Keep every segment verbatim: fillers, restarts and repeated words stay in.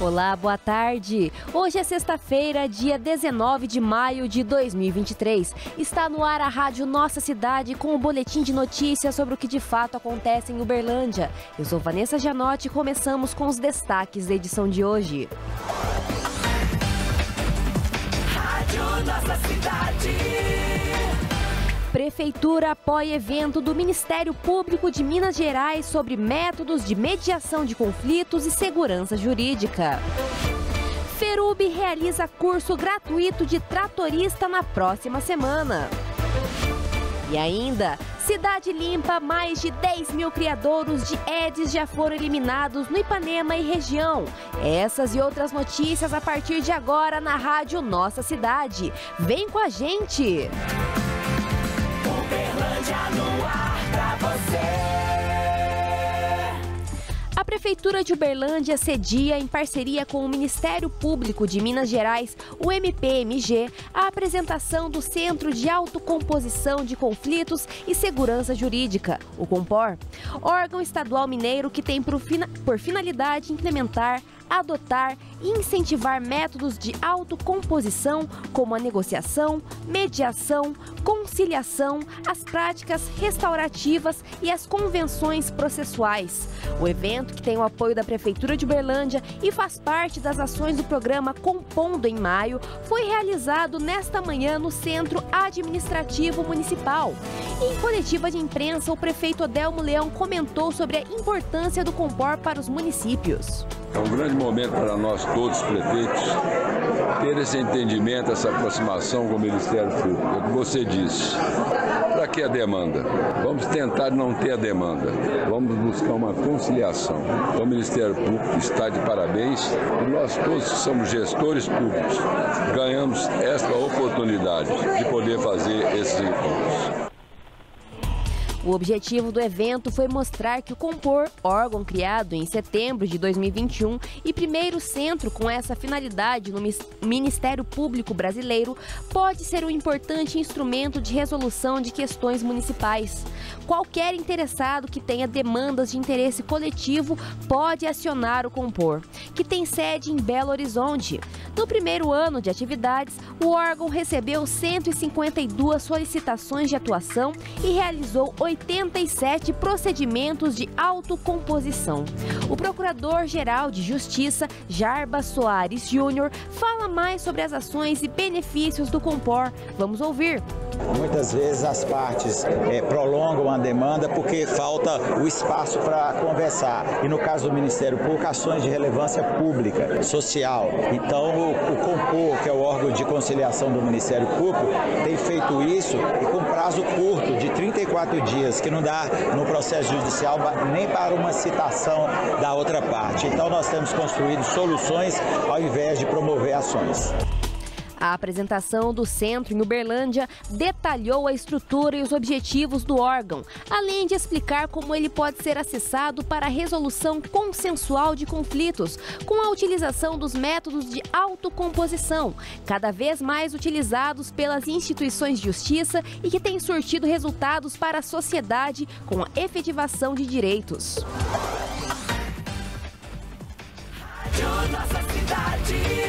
Olá, boa tarde. Hoje é sexta-feira, dia dezenove de maio de dois mil e vinte e três. Está no ar a Rádio Nossa Cidade com o boletim de notícias sobre o que de fato acontece em Uberlândia. Eu sou Vanessa Gianotti e começamos com os destaques da edição de hoje. Rádio Nossa Cidade. Prefeitura apoia evento do Ministério Público de Minas Gerais sobre métodos de mediação de conflitos e segurança jurídica. FERUB realiza curso gratuito de tratorista na próxima semana. E ainda, Cidade Limpa, mais de dez mil criadouros de Aedes já foram eliminados no Ipanema e região. Essas e outras notícias a partir de agora na Rádio Nossa Cidade. Vem com a gente! Uberlândia no ar pra você. A Prefeitura de Uberlândia cedia, em parceria com o Ministério Público de Minas Gerais, o M P M G, a apresentação do Centro de Autocomposição de Conflitos e Segurança Jurídica, o COMPOR, órgão estadual mineiro que tem por, fina, por finalidade implementar, adotar e incentivar métodos de autocomposição como a negociação, mediação, conciliação, as práticas restaurativas e as convenções processuais. O evento, que tem o apoio da Prefeitura de Uberlândia e faz parte das ações do programa Compondo em Maio, foi realizado nesta manhã no Centro Administrativo Municipal. Em coletiva de imprensa, o prefeito Odelmo Leão comentou sobre a importância do COMPOR para os municípios. É um grande momento para nós todos, prefeitos, ter esse entendimento, essa aproximação com o Ministério Público. É o que você disse. Para que a demanda? Vamos tentar não ter a demanda. Vamos buscar uma conciliação. O Ministério Público está de parabéns e nós todos que somos gestores públicos ganhamos esta oportunidade de poder fazer esses encontros. O objetivo do evento foi mostrar que o COMPOR, órgão criado em setembro de dois mil e vinte e um e primeiro centro com essa finalidade no Ministério Público Brasileiro, pode ser um importante instrumento de resolução de questões municipais. Qualquer interessado que tenha demandas de interesse coletivo pode acionar o COMPOR, que tem sede em Belo Horizonte. No primeiro ano de atividades, o órgão recebeu cento e cinquenta e duas solicitações de atuação e realizou oitenta e sete procedimentos de autocomposição. O Procurador-Geral de Justiça, Jarbas Soares Júnior, fala mais sobre as ações e benefícios do COMPOR. Vamos ouvir. Muitas vezes as partes é, prolongam a demanda porque falta o espaço para conversar. E no caso do Ministério Público, ações de relevância pública, social. Então o, o COMPOR, que é o órgão de conciliação do Ministério Público, tem feito isso e com prazo curto de trinta e quatro dias, que não dá no processo judicial nem para uma citação da outra parte. Então nós temos construído soluções ao invés de promover ações. A apresentação do centro em Uberlândia detalhou a estrutura e os objetivos do órgão, além de explicar como ele pode ser acessado para a resolução consensual de conflitos, com a utilização dos métodos de autocomposição, cada vez mais utilizados pelas instituições de justiça e que têm surtido resultados para a sociedade com a efetivação de direitos. Rádio Nossa Cidade.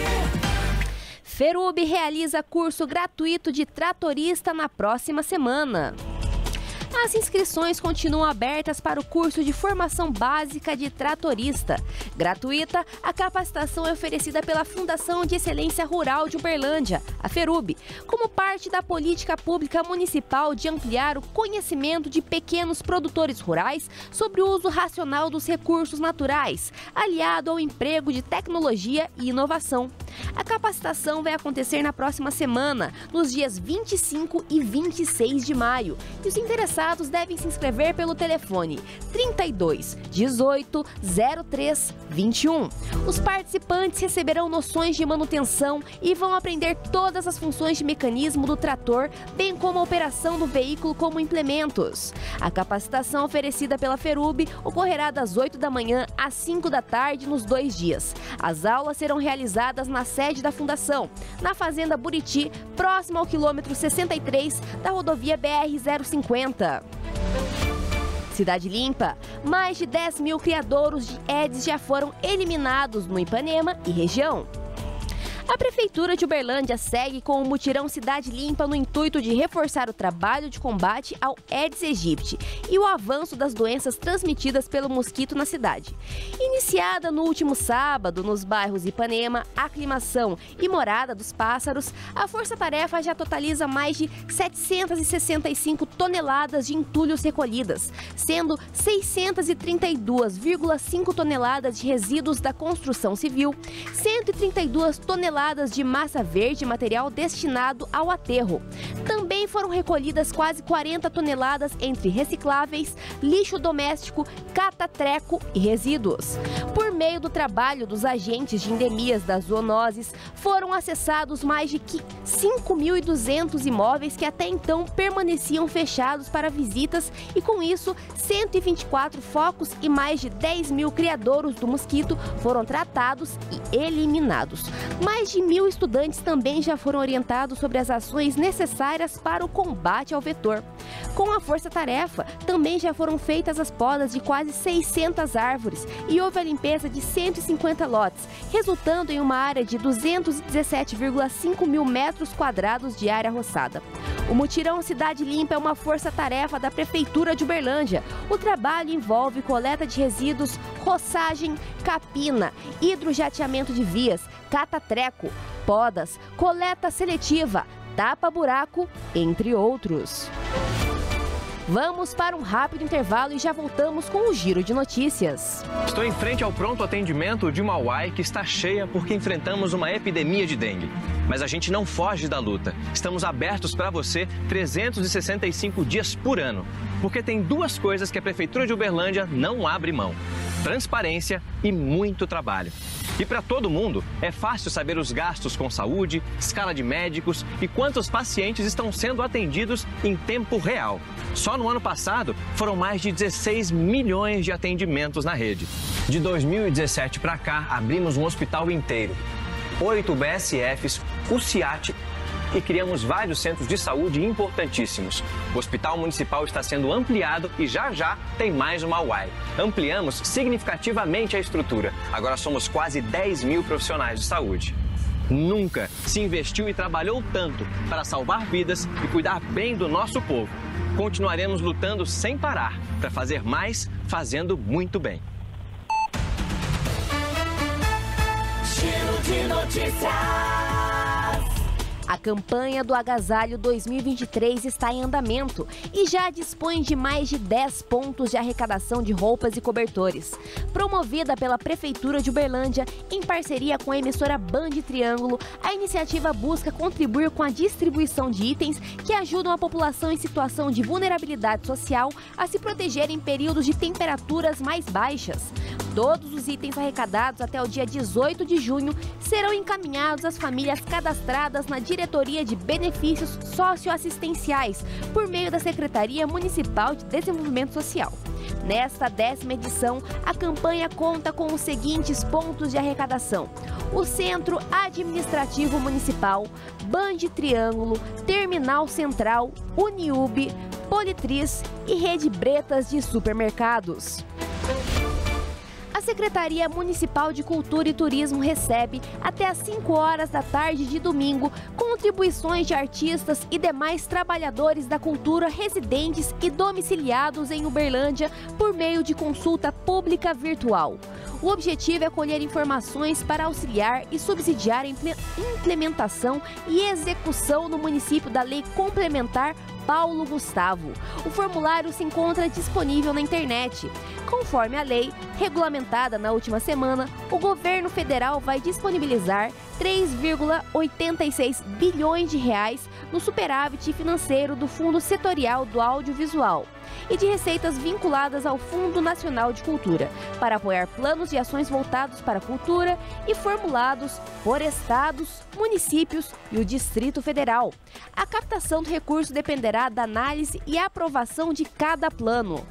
FERUB realiza curso gratuito de tratorista na próxima semana. As inscrições continuam abertas para o curso de formação básica de tratorista. Gratuita, a capacitação é oferecida pela Fundação de Excelência Rural de Uberlândia, a FERUB, como parte da política pública municipal de ampliar o conhecimento de pequenos produtores rurais sobre o uso racional dos recursos naturais, aliado ao emprego de tecnologia e inovação. A capacitação vai acontecer na próxima semana, nos dias vinte e cinco e vinte e seis de maio, e os interessados devem se inscrever pelo telefone trinta e dois, dezoito, zero três, vinte e um. Os participantes receberão noções de manutenção e vão aprender todas as funções de mecanismo do trator, bem como a operação do veículo como implementos. A capacitação oferecida pela FERUB ocorrerá das oito da manhã às cinco da tarde nos dois dias. As aulas serão realizadas na sede da Fundação, na Fazenda Buriti, próximo ao quilômetro sessenta e três da rodovia B R zero cinquenta. Cidade Limpa, mais de dez mil criadouros de Aedes já foram eliminados no Ipanema e região. A Prefeitura de Uberlândia segue com o mutirão Cidade Limpa no intuito de reforçar o trabalho de combate ao Aedes aegypti e o avanço das doenças transmitidas pelo mosquito na cidade. Iniciada no último sábado nos bairros Ipanema, Aclimação e Morada dos Pássaros, a força-tarefa já totaliza mais de setecentas e sessenta e cinco toneladas de entulhos recolhidas, sendo seiscentas e trinta e duas vírgula cinco toneladas de resíduos da construção civil, cento e trinta e duas toneladas de massa verde, material destinado ao aterro. Também foram recolhidas quase quarenta toneladas entre recicláveis, lixo doméstico, catatreco e resíduos. Por meio do trabalho dos agentes de endemias das zoonoses, foram acessados mais de cinco mil e duzentos imóveis que até então permaneciam fechados para visitas e, com isso, cento e vinte e quatro focos e mais de dez mil criadouros do mosquito foram tratados e eliminados. Mais de mil estudantes também já foram orientados sobre as ações necessárias para o combate ao vetor. Com a força-tarefa, também já foram feitas as podas de quase seiscentas árvores e houve a limpeza de cento e cinquenta lotes, resultando em uma área de duzentos e dezessete vírgula cinco mil metros quadrados de área roçada. O mutirão Cidade Limpa é uma força-tarefa da Prefeitura de Uberlândia. O trabalho envolve coleta de resíduos, roçagem, capina, hidrojateamento de vias, catatreco, podas, coleta seletiva, tapa-buraco, entre outros. Vamos para um rápido intervalo e já voltamos com o Giro de Notícias. Estou em frente ao pronto atendimento de uma U A I que está cheia porque enfrentamos uma epidemia de dengue. Mas a gente não foge da luta. Estamos abertos para você trezentos e sessenta e cinco dias por ano. Porque tem duas coisas que a Prefeitura de Uberlândia não abre mão: transparência e muito trabalho. E para todo mundo, é fácil saber os gastos com saúde, escala de médicos e quantos pacientes estão sendo atendidos em tempo real. Só no ano passado, foram mais de dezesseis milhões de atendimentos na rede. De dois mil e dezessete para cá, abrimos um hospital inteiro, oito B S Fs, o CIAT, e criamos vários centros de saúde importantíssimos. O Hospital Municipal está sendo ampliado e já já tem mais uma U A I. Ampliamos significativamente a estrutura. Agora somos quase dez mil profissionais de saúde. Nunca se investiu e trabalhou tanto para salvar vidas e cuidar bem do nosso povo. Continuaremos lutando sem parar para fazer mais, fazendo muito bem. Giro de Notícias. A campanha do Agasalho dois mil e vinte e três está em andamento e já dispõe de mais de dez pontos de arrecadação de roupas e cobertores. Promovida pela Prefeitura de Uberlândia, em parceria com a emissora Band Triângulo, a iniciativa busca contribuir com a distribuição de itens que ajudam a população em situação de vulnerabilidade social a se proteger em períodos de temperaturas mais baixas. Todos os itens arrecadados até o dia dezoito de junho serão encaminhados às famílias cadastradas na Diretoria de Benefícios Socioassistenciais, por meio da Secretaria Municipal de Desenvolvimento Social. Nesta décima edição, a campanha conta com os seguintes pontos de arrecadação: o Centro Administrativo Municipal, Band Triângulo, Terminal Central, Uniub, Politriz e Rede Bretas de Supermercados. A Secretaria Municipal de Cultura e Turismo recebe, até às cinco horas da tarde de domingo, contribuições de artistas e demais trabalhadores da cultura residentes e domiciliados em Uberlândia por meio de consulta pública virtual. O objetivo é colher informações para auxiliar e subsidiar a implementação e execução no município da Lei Complementar Paulo Gustavo. O formulário se encontra disponível na internet. Conforme a lei, regulamentada na última semana, o governo federal vai disponibilizar três vírgula oitenta e seis bilhões de reais no superávit financeiro do Fundo Setorial do Audiovisual e de receitas vinculadas ao Fundo Nacional de Cultura, para apoiar planos de ações voltados para a cultura e formulados por estados, municípios e o Distrito Federal. A captação do recurso dependerá da análise e aprovação de cada plano.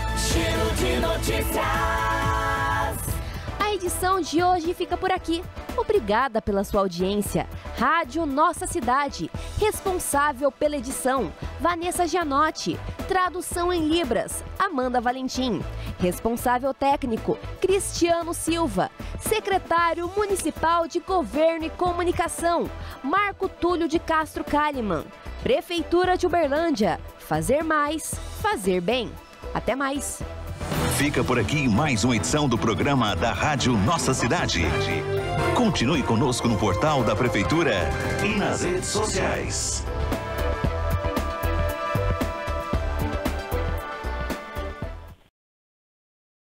Giro de Notícias. A edição de hoje fica por aqui. Obrigada pela sua audiência. Rádio Nossa Cidade. Responsável pela edição, Vanessa Gianotti. Tradução em Libras, Amanda Valentim. Responsável técnico, Cristiano Silva. Secretário Municipal de Governo e Comunicação, Marco Túlio de Castro Kalimann. Prefeitura de Uberlândia. Fazer mais, fazer bem. Até mais. Fica por aqui mais uma edição do programa da Rádio Nossa Cidade. Continue conosco no portal da Prefeitura e nas redes sociais.